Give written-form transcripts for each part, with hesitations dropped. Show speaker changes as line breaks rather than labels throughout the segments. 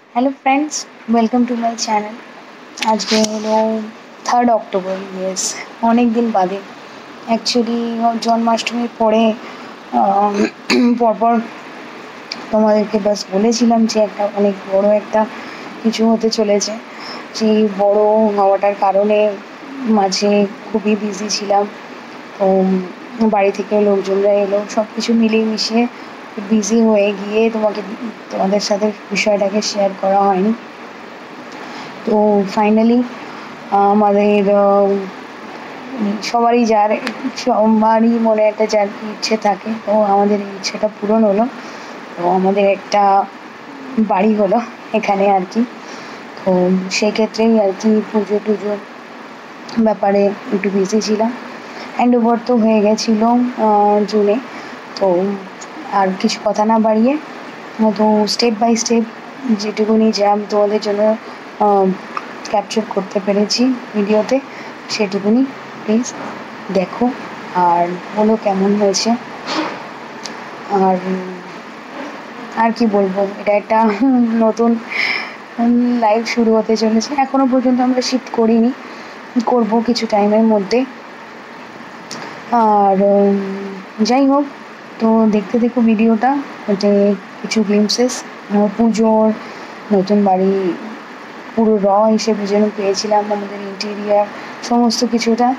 Hello friends, welcome to my channel. आज के হলো 3 অক্টোবর। ইয়েস, অনেক দিন বাদে অ্যাকচুয়ালি জন্মাষ্টমীর পরে পরপর তোমাদেরকে বাস বলেছিলাম যে একটা অনেক বড় একটা কিছু হতে চলেছে। সেই বড় হওয়াটার কারণে মাঝে খুবই বিজি ছিলাম। তো বাড়ি থেকে লোকজনরা এলো, সব কিছু মিলিয়ে মিশিয়ে বিজি হয়ে গিয়ে তোমাদের সাথে বিষয়টাকে শেয়ার করা হয়নি। তো ফাইনালি আমাদের সবারই মনে একটা যার ইচ্ছে থাকে, তো আমাদের এই ইচ্ছেটা পূরণ হলো। তো আমাদের একটা বাড়ি হলো এখানে আর কি। তো সেক্ষেত্রেই আর কি পুজো টুজোর ব্যাপারে একটু বিজি ছিলাম। হ্যান্ড ওভার তো হয়ে গেছিলো জুনে। তো আর কিছু কথা না বাড়িয়ে তো স্টেপ বাই স্টেপ যেটুকুনি যা আমি তোমাদের জন্য ক্যাপচার করতে পেরেছি ভিডিওতে, সেটুকুনি প্লিজ দেখো আর বলো কেমন হয়েছে। আর কি বলবো, এটা একটা নতুন লাইফ শুরু হতে চলেছে। এখনো পর্যন্ত আমরা শিফট করিনি, করবো কিছু টাইমের মধ্যে। আর যাই হোক, তো দেখতে দেখো ভিডিওটা, ওতে কিছু গ্লিমসেস পুজোর নতুন বাড়ি পুরো হিসেবে যেন পেয়েছিলাম, আমাদের ইন্টেরিয়ার সমস্ত কিছুটা।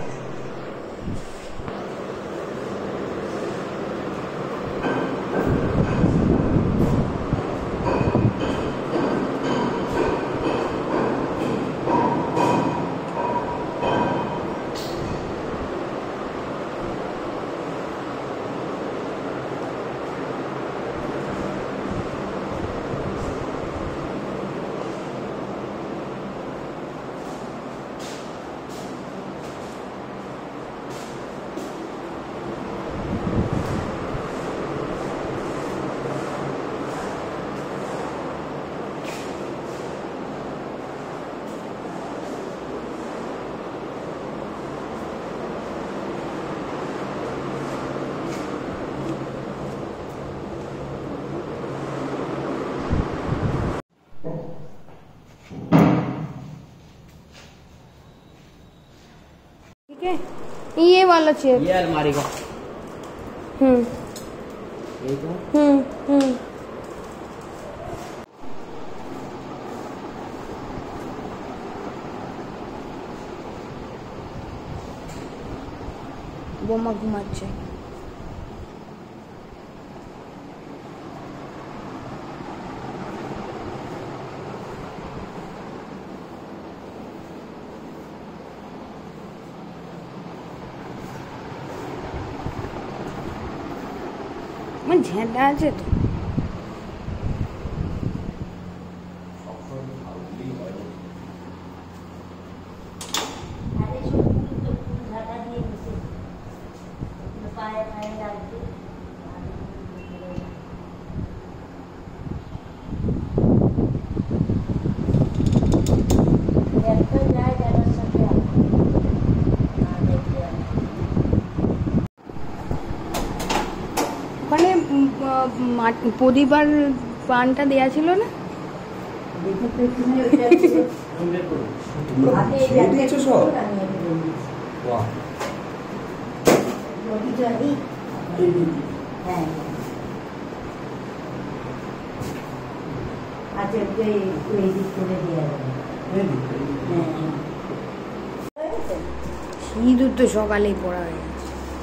ठीक है, ये वाला चेयर, ये अलमारी का। हम्म বোমা ঘুমাচ্ছে। আমার ঝেঁটা আছে তো। ওখানে প্রদীপ আর পানটা দেয়া ছিল না? সিঁদুর তো সকালেই পড়া হয়ে গেছে।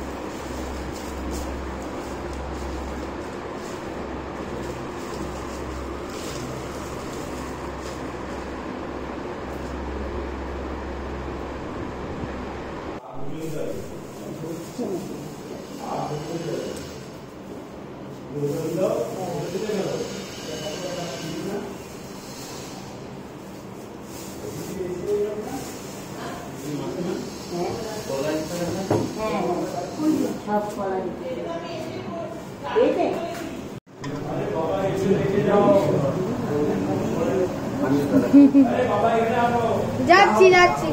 যাচ্ছি যাচ্ছি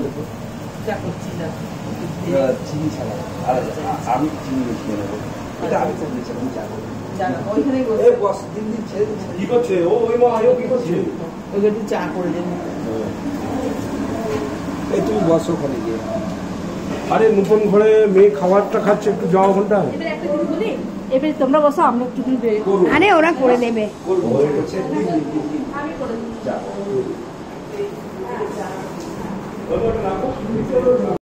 চিনি ছাড়া আর আমি চিনি মিশিয়ে নেবো। এটা আমি করতে চাই, আমি জানো ওইখানে বস দিন দিন ছেড়ে কি করছে ও ওই মা কি করছে।
ওকে একটু চা করে দেবো।
এই তুমি বসো ওখানে গিয়ে। আরে নতুন ঘরে মেয়ে খাবারটা খাচ্ছে, একটু যাও ওখানটা।
এবারে তোমরা বসো, আমরা একটু
আরে ওরা করে নেবে।
আমি করে দেবো।